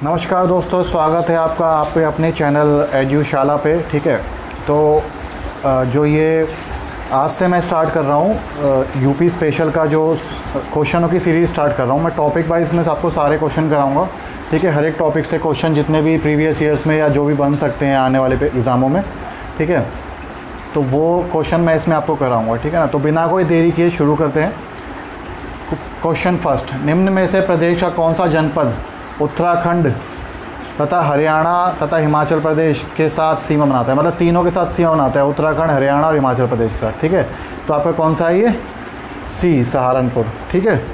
नमस्कार दोस्तों, स्वागत है आपका आप अपने चैनल एजुशाला पे। ठीक है, तो जो ये आज से मैं स्टार्ट कर रहा हूँ यूपी स्पेशल का जो क्वेश्चनों की सीरीज़ स्टार्ट कर रहा हूँ। मैं टॉपिक वाइज में आपको सारे क्वेश्चन कराऊँगा। ठीक है, हर एक टॉपिक से क्वेश्चन जितने भी प्रीवियस ईयर्स में या जो भी बन सकते हैं आने वाले एग्ज़ामों में। ठीक है, तो वो क्वेश्चन मैं इसमें आपको कराऊँगा। ठीक है ना, तो बिना कोई देरी किए शुरू करते हैं। क्वेश्चन फर्स्ट, निम्न में से प्रदेश का कौन सा जनपद उत्तराखंड तथा हरियाणा तथा हिमाचल प्रदेश के साथ सीमा बनाता है? मतलब तीनों के साथ सीमा बनाता है, उत्तराखंड, हरियाणा और हिमाचल प्रदेश के साथ। ठीक है, तो आपका कौन सा है ये? सी, सहारनपुर। ठीक है,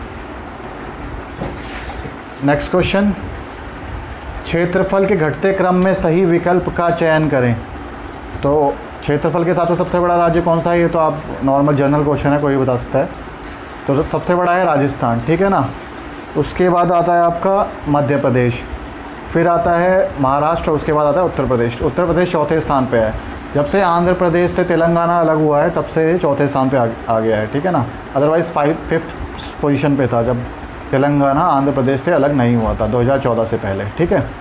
नेक्स्ट क्वेश्चन, क्षेत्रफल के घटते क्रम में सही विकल्प का चयन करें। तो क्षेत्रफल के हिसाब से सबसे बड़ा राज्य कौन सा है? ये तो आप नॉर्मल जनरल क्वेश्चन है, कोई भी बता सकता है। तो सबसे बड़ा है राजस्थान। ठीक है ना, उसके बाद आता है आपका मध्य प्रदेश, फिर आता है महाराष्ट्र, उसके बाद आता है उत्तर प्रदेश। उत्तर प्रदेश चौथे स्थान पे है। जब से आंध्र प्रदेश से तेलंगाना अलग हुआ है तब से चौथे स्थान पे आ गया है। ठीक है ना, अदरवाइज़ 5th पोजीशन पे था जब तेलंगाना आंध्र प्रदेश से अलग नहीं हुआ था 2014 से पहले। ठीक है,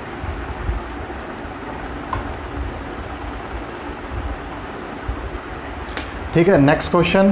ठीक है, next question,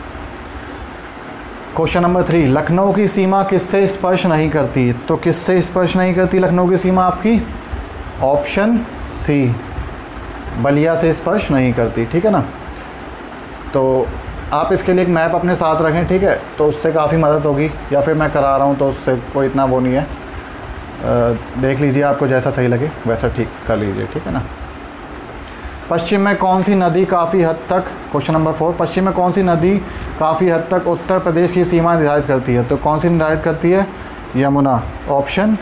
question number 3, Lucknow की सीमा किससे स्पर्श नहीं करती? तो किससे स्पर्श नहीं करती लखनऊ की सीमा आपकी? ऑप्शन सी, बलिया से स्पर्श नहीं करती। ठीक है ना, तो आप इसके लिए एक मैप अपने साथ रखें। ठीक है, तो उससे काफ़ी मदद होगी, या फिर मैं करा रहा हूँ तो उससे कोई इतना वो नहीं है। देख लीजिए, आपको जैसा सही लगे वैसा ठीक कर लीजिए। ठीक है ना, पश्चिम में कौन सी नदी काफ़ी हद तक, क्वेश्चन नंबर 4, पश्चिम में कौन सी नदी काफ़ी हद तक उत्तर प्रदेश की सीमा निर्धारित करती है? तो कौन सी निर्धारित करती है? यमुना। ऑप्शन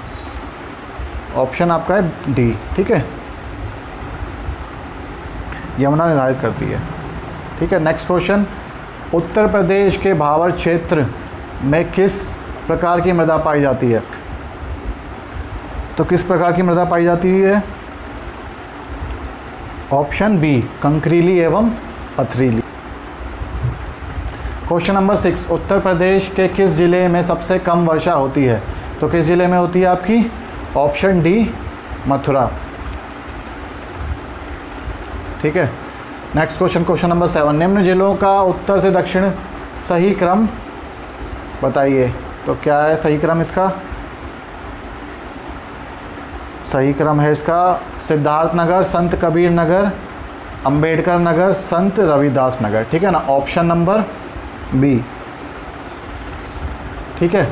आपका है डी। ठीक है, यमुना निर्धारित करती है। ठीक है, नेक्स्ट क्वेश्चन, उत्तर प्रदेश के भावर क्षेत्र में किस प्रकार की मृदा पाई जाती है? तो किस प्रकार की मृदा पाई जाती है? ऑप्शन बी, कंकरीली एवं पथरीली। क्वेश्चन नंबर 6, उत्तर प्रदेश के किस ज़िले में सबसे कम वर्षा होती है? तो किस ज़िले में होती है आपकी? Option D, Mathura. ठीक है, नेक्स्ट क्वेश्चन, क्वेश्चन नंबर 7, निम्न जिलों का उत्तर से दक्षिण सही क्रम बताइए। तो क्या है सही क्रम इसका? सही क्रम है इसका सिद्धार्थ नगर, संत कबीर नगर, अंबेडकर नगर, संत रविदास नगर। ठीक है ना, ऑप्शन नंबर बी। ठीक है,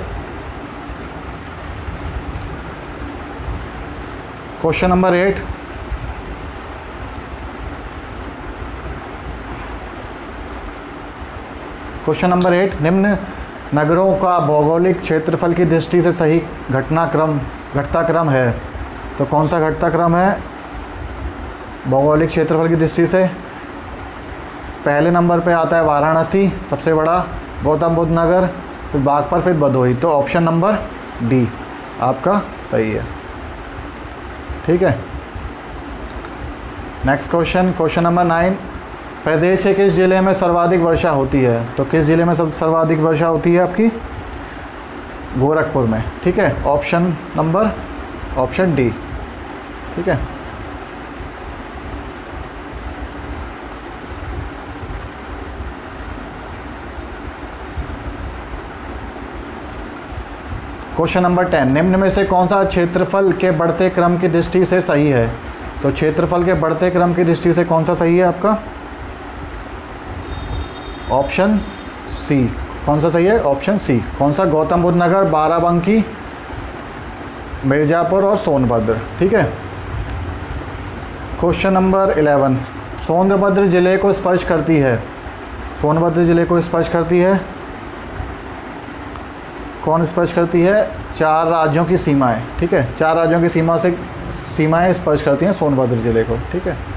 क्वेश्चन नंबर 8, क्वेश्चन नंबर 8, निम्न नगरों का भौगोलिक क्षेत्रफल की दृष्टि से सही घटता क्रम है? तो कौन सा घटता क्रम है भौगोलिक क्षेत्रफल की दृष्टि से? पहले नंबर पे आता है वाराणसी सबसे बड़ा, गौतम बुद्ध नगर, फिर बागपत, फिर भदोही। तो ऑप्शन नंबर डी आपका सही है। ठीक है, नेक्स्ट क्वेश्चन, क्वेश्चन नंबर 9, प्रदेश के किस जिले में सर्वाधिक वर्षा होती है? तो किस जिले में सर्वाधिक वर्षा होती है आपकी? गोरखपुर में। ठीक है, ऑप्शन डी। ठीक है, क्वेश्चन नंबर 10, निम्न में से कौन सा क्षेत्रफल के बढ़ते क्रम की दृष्टि से सही है? तो क्षेत्रफल के बढ़ते क्रम की दृष्टि से कौन सा सही है आपका? Option C. कौन सा सही है? Option C. कौन सा? गौतम बुद्ध नगर, बाराबंकी, मिर्ज़ापुर और सोनभद्र। ठीक है, क्वेश्चन नंबर 11, सोनभद्र जिले को स्पर्श करती है? सोनभद्र जिले को स्पर्श करती है कौन स्पर्श करती है? 4 राज्यों की सीमाएं। ठीक है, 4 राज्यों की सीमाएं स्पर्श करती हैं सोनभद्र जिले को। ठीक है,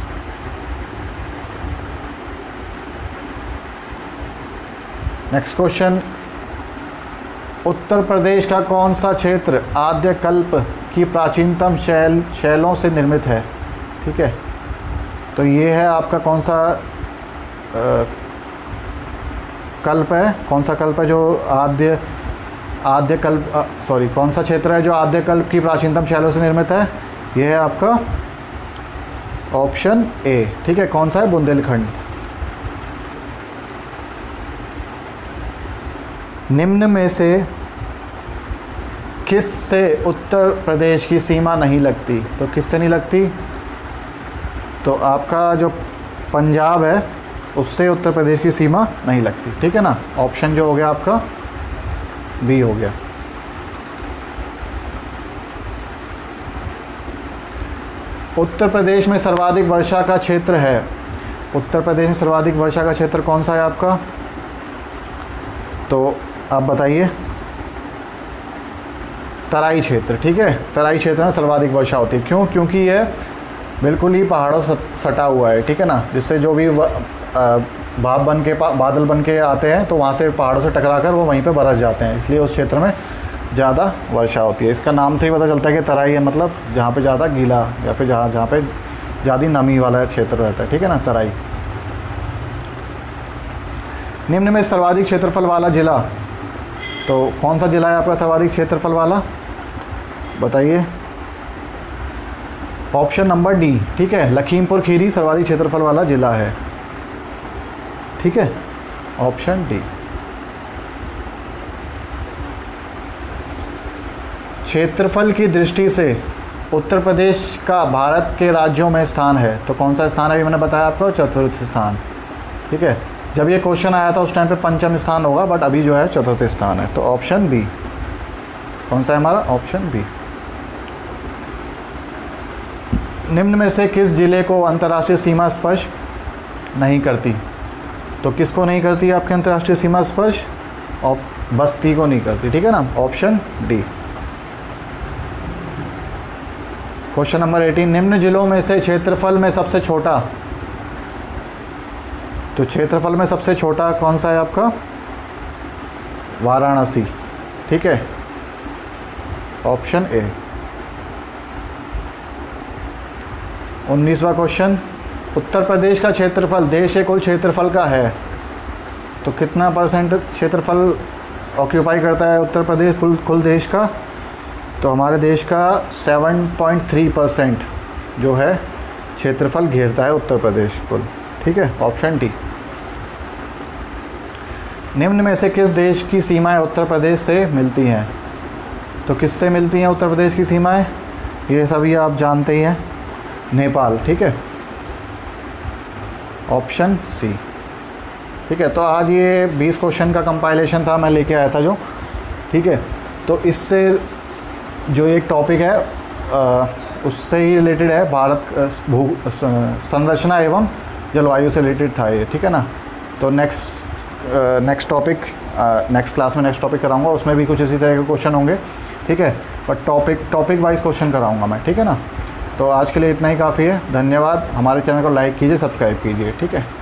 नेक्स्ट क्वेश्चन, उत्तर प्रदेश का कौन सा क्षेत्र आद्यकल्प की प्राचीनतम शैलों से निर्मित है? ठीक है, तो ये है आपका कौन सा कल्प है? कौन सा कल्प है जो आद्य आद्यकल्प कौन सा क्षेत्र है जो आद्यकल्प की प्राचीनतम शैलों से निर्मित है? ये है आपका ऑप्शन ए, ठीक है। कौन सा है? बुंदेलखंड। निम्न में से किस से उत्तर प्रदेश की सीमा नहीं लगती? तो किस से नहीं लगती? तो आपका जो पंजाब है उससे उत्तर प्रदेश की सीमा नहीं लगती, ठीक है ना। ऑप्शन जो हो गया आपका बी हो गया। उत्तर प्रदेश में सर्वाधिक वर्षा का क्षेत्र है। उत्तर प्रदेश में सर्वाधिक वर्षा का क्षेत्र कौन सा है आपका? तो आप बताइए। तराई क्षेत्र, ठीक है। तराई क्षेत्र में सर्वाधिक वर्षा होती है। क्यों? क्योंकि यह बिल्कुल ही पहाड़ों से सटा हुआ है, ठीक है ना। जिससे जो भी भाप बन के बादल बन के आते हैं तो वहाँ से पहाड़ों से टकराकर वो वहीं पे बरस जाते हैं, इसलिए उस क्षेत्र में ज़्यादा वर्षा होती है। इसका नाम से ही पता चलता है कि तराई है, मतलब जहाँ पे ज़्यादा गीला या फिर जहाँ पे ज़्यादा नमी वाला क्षेत्र रहता है, ठीक है ना, तराई। निम्न में सर्वाधिक क्षेत्रफल वाला जिला, तो कौन सा जिला है आपका सर्वाधिक क्षेत्रफल वाला? बताइए। ऑप्शन नंबर डी, ठीक है। लखीमपुर खीरी सर्वाधिक क्षेत्रफल वाला जिला है, ठीक है। Option D. क्षेत्रफल की दृष्टि से उत्तर प्रदेश का भारत के राज्यों में स्थान है, तो कौन सा स्थान है? अभी मैंने बताया आपको, चतुर्थ स्थान, ठीक है। जब ये क्वेश्चन आया था उस टाइम पे पंचम स्थान होगा, बट अभी जो है चतुर्थ स्थान है। तो ऑप्शन बी, कौन सा है हमारा? Option B. निम्न में से किस जिले को अंतर्राष्ट्रीय सीमा स्पर्श नहीं करती? तो किसको नहीं करती आपके अंतर्राष्ट्रीय सीमा स्पर्श? और बस्ती को नहीं करती, ठीक है ना। Option D. क्वेश्चन नंबर 18, निम्न जिलों में से क्षेत्रफल में सबसे छोटा, तो क्षेत्रफल में सबसे छोटा कौन सा है आपका? वाराणसी, ठीक है। Option A. 19वां question, Uttar Pradesh का क्षेत्रफल देश के कुल क्षेत्रफल का है, तो कितना परसेंट क्षेत्रफल ऑक्यूपाई करता है उत्तर प्रदेश कुल देश का? तो हमारे देश का 7.3% जो है क्षेत्रफल घेरता है उत्तर प्रदेश कुल, ठीक है। Option D. निम्न में से किस देश की सीमाएं उत्तर प्रदेश से मिलती हैं? तो किससे मिलती हैं उत्तर प्रदेश की सीमाएं? ये सभी आप जानते ही हैं, नेपाल, ठीक है। ऑप्शन सी, ठीक है। तो आज ये 20 क्वेश्चन का कंपाइलेशन था, मैं लेके आया था जो, ठीक है। तो इससे जो एक टॉपिक है उससे ही रिलेटेड है, भारत संरचना एवं जलवायु से रिलेटेड था ये, ठीक है ना। तो नेक्स्ट टॉपिक नेक्स्ट क्लास में नेक्स्ट टॉपिक कराऊंगा, उसमें भी कुछ इसी तरह के क्वेश्चन होंगे, ठीक है। बट टॉपिक वाइज क्वेश्चन कराऊंगा मैं, ठीक है ना। तो आज के लिए इतना ही काफ़ी है। धन्यवाद। हमारे चैनल को लाइक कीजिए, सब्सक्राइब कीजिए, ठीक है।